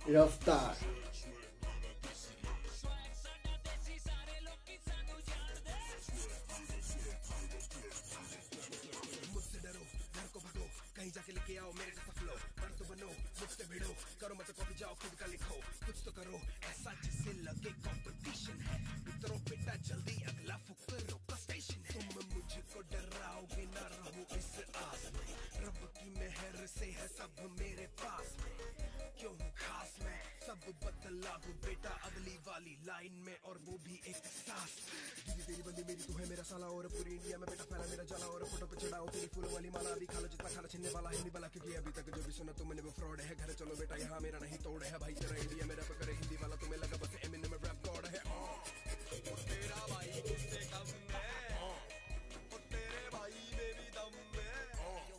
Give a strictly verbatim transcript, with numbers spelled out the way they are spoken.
रफ्तार। कहीं जाके लेके आओ मेरे जैसा फ्लो, पर तो बनो मुझसे भिड़ो, करो मत कॉपी जाओ खुद का लिखो, कुछ तो करो ऐसा जिससे लगे कंपटीशन है, उतरो बेटा जल्दी अगला फुकरो का स्टेशन है। तुम मुझको डराओगे ना, रहो इस आस में, रब की मेहर से है सब मेरे पास में, क्यों हूँ खास मैं सब बदला दूं बेटा अगली वाली लाइन में, और वो भी एक सांस। दीदी तेरी बंदी मेरी तू है मेरा साला, और पूरी इंडिया में बेटा फैला मेरा जाला, और फोटो पे चढ़ाओ तेरी फूलों वाली माला, अभी खा लो जितना खाना छिनने वाला है नहीं वाला, क्योंकि अभी तक जो भी सुना तुमने वो फ्रॉड है। घर चलो बेटा यहाँ मेरा नहीं तोड़ है, भाई तेरा इंडिया मेरा पकड़े हिंदी वाला, तुम्हें लगा बस